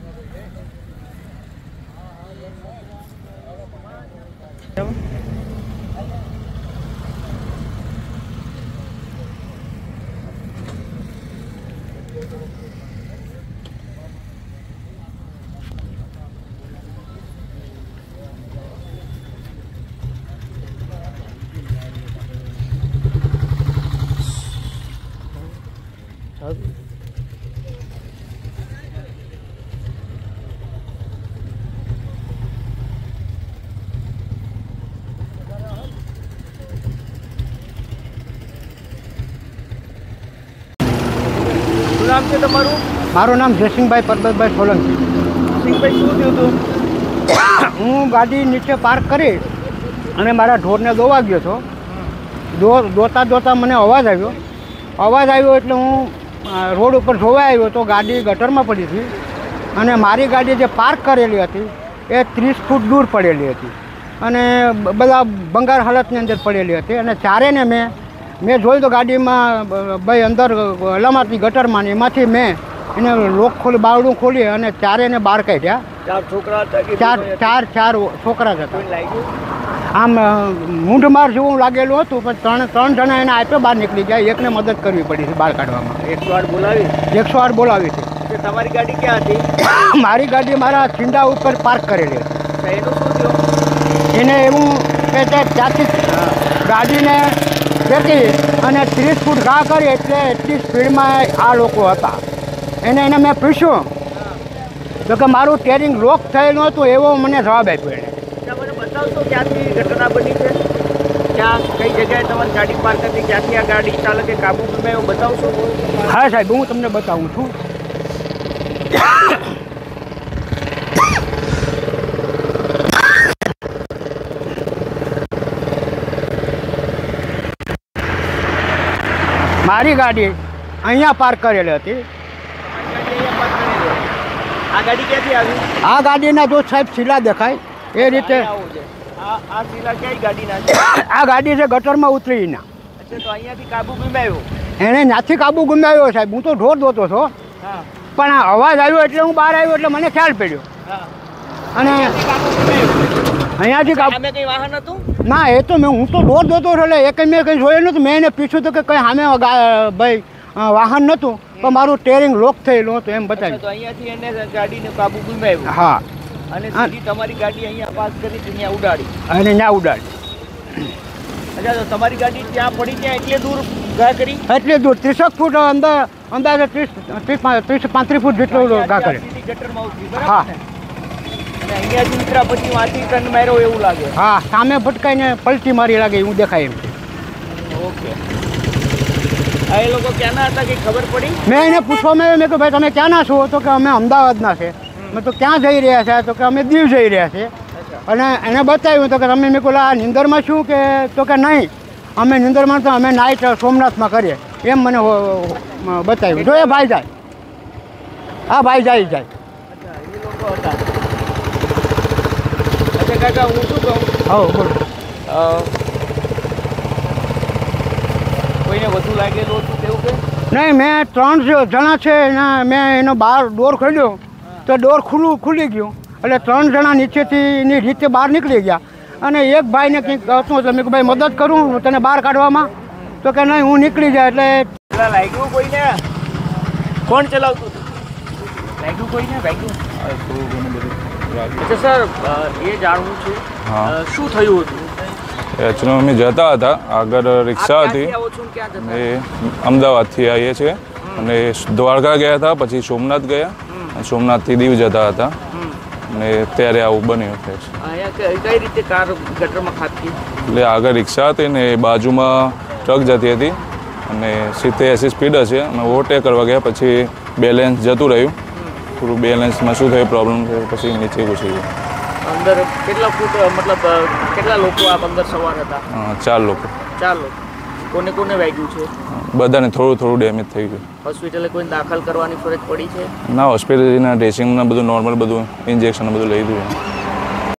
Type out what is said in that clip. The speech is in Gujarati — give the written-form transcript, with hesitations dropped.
નામ છે તમારું? મારું નામ જયસિંહભાઈ પરબતભાઈ સોલંકી. સિંહભાઈ, શું થયું હતું? હું ગાડી નીચે પાર્ક કરી અને મારા ઢોરને દોવા ગયો હતો. દોતા મને અવાજ આવ્યો એટલે હું રોડ ઉપર જોવા આવ્યો તો ગાડી ગટરમાં પડી હતી અને મારી ગાડી જે પાર્ક કરેલી હતી એ 30 ફૂટ દૂર પડેલી હતી અને બધા ભંગાર હાલતની અંદર પડેલી હતી. અને ચારેને મેં જોયું તો ગાડીમાં ભાઈ અંદર લમાતી ગટરમાં ને એમાંથી મેં એને લોક ખોલી, બારણું ખોલી અને ચારેને બહાર કાઢ્યા. 4 છોકરા હતા? ચાર છોકરા જ હતા. આમ મૂંઢમાર જેવું લાગેલું હતું પણ ત્રણ જણા એને આપ્યો બહાર નીકળી ગયા. એકને મદદ કરવી પડી છે બહાર કાઢવામાં. 108 બોલાવી છે. તમારી ગાડી ક્યાં હતી? મારી ગાડી મારા છીંડા ઉપર પાર્ક કરેલી હતી. એનું શું થયું? એને એવું કે ત્યાંથી ગાડીને ફેંકી અને 30 ફૂટ ઘા કરી એટલે એટલી સ્પીડમાં આ લોકો હતા. એને મેં પૂછ્યું તો કે મારું સ્ટેરિંગ લોક થયેલું હતું એવો મને જવાબ આપ્યો એને. મને બતાવશો ક્યાંથી ઘટના બની છે? ક્યાં કઈ જગ્યાએ તમારી ગાડી પાર્ક હતી? ક્યાંથી આ ગાડી ચાલકે કાબુ મેળવ્યો બતાવશો? હા સાહેબ, હું તમને બતાવું છું. મારી ગાડી અહીંયા પાર્ક કરેલી હતી. આ ગાડી ક્યાંથી આવી? આ ગાડીના જો સાહેબ શીલા દેખાય એ રીતે. આ શીલા કઈ ગાડીના છે? આ ગાડી છે ગટરમાં ઉતરીના. અચ્છા, તો અહીંયાથી કાબુ ગુમાવ્યો? એને ત્યાંથી કાબુ ગુમાવ્યો સાહેબ. હું તો ઢોર દોતો હતો પણ અવાજ આવ્યો એટલે હું બહાર આવ્યો એટલે મને ખ્યાલ પડ્યો. અને અહીંયાથી સામે કઈ વાહન હતું? ના, એ તો હું તો ઢોર દોતો હતો એટલે એક મેં કંઈ જોયેલું નહોતું. મેં એને પૂછ્યું હતું કે કંઈ સામે ભાઈ વાહન નહોતું પણ મારું સ્ટેરિંગ લોક થયેલું હતું એમ બતાવ્યું. તો અહીંયાથી એને ગાડીને કાબુ ગુમાવ્યો? હા. અને સીધી તમારી ગાડી અહીંયા પાસ કરી ત્યાં ઉડાડી? અને ત્યાં ઉડાડી. અચ્છા, તો તમારી ગાડી ત્યાં પડી ત્યાં એટલે દૂર ઘા કરી? એટલી દૂર 30 ફૂટ અંદાજે 30-35 ફૂટ જેટલું ઘા કરે. ગટરમાં ઉતરી? હા. અને અહીંયાથી ઉતરા પછી વાંચી ટર્ન માર્યો એવું લાગે? હા, સામે ભટકાઈને પલટી મારી લાગે એવું દેખાય એમ. ઓકે. આ એ લોકો ક્યાંના હતા કંઈ ખબર પડી? મેં એને પૂછવામાં આવ્યું, મેં કહ્યું ભાઈ તમે ક્યાંના છો? તો કે અમે અમદાવાદના છે. મેં તો ક્યાં જઈ રહ્યા છે? તો કે અમે દીવ જઈ રહ્યા છીએ. અને એને બતાવ્યું તો કે તમે મેં કહ્યું આ નિંદરમાં શું કે? તો કે નહીં, અમે નિંદરમાં તો અમે નાઇટ સોમનાથમાં કરીએ એમ મને બતાવ્યું. જો એ ભાઈ જાય, હા ભાઈ જાય. અચ્છા, એ લોકો હતા. અચ્છા કાકા, હું શું કહું? હા બોલો. કોઈને વધુ લાગેલું હતું તેવું કે? નહીં, મેં 3 જણા છે એના મેં એનો બહાર ડોર ખોલ્યો તો ડોર ખુલી ગયું એટલે 3 જણા નીચેથી એની રીતે બહાર નીકળી ગયા. અને એક ભાઈને કંઈક હતું એટલે મેં કહ્યું ભાઈ મદદ કરું તને બહાર કાઢવામાં? તો કે નહીં, હું નીકળી જાય. એટલે લાગ્યું કોઈને? કોણ ચલાવતું હતું? લાગ્યું કોઈને? અચ્છા સર, એ જાણવું છે શું થયું હતું? એકચ્યુઅલી અમે જતા હતા, આગળ રિક્ષા હતી. એ અમદાવાદથી આવીએ છીએ અને દ્વારકા ગયા હતા, પછી સોમનાથ ગયા અને સોમનાથથી દીવ જતા હતા અને ત્યારે આવું બન્યું છે. કઈ રીતે કાર ગટરમાં ખાતી? એટલે આગળ રિક્ષા હતી ને બાજુમાં ટ્રક જતી હતી અને 70-80 સ્પીડ હશે. અમે ઓવરટેક કરવા ગયા પછી બેલેન્સ જતું રહ્યું. થોડું બેલેન્સમાં શું થયું પ્રોબ્લેમ થયો પછી નીચે ઘૂસી ગયું. અંદર કેટલા ફૂટ મતલબ કેટલા લોકો આ અંદર સવાર હતા? 4 લોકો. 4 લોકો. કોને કોને વાગ્યું છે? બધાને થોડું ડેમેજ થઈ ગયું. હોસ્પિટલે કોઈને દાખલ કરવાની ફરજ પડી છે? ના, હોસ્પિટલના ડ્રેસિંગના બધું નોર્મલ બધું ઇન્જેક્શન બધું લઈ દીધું.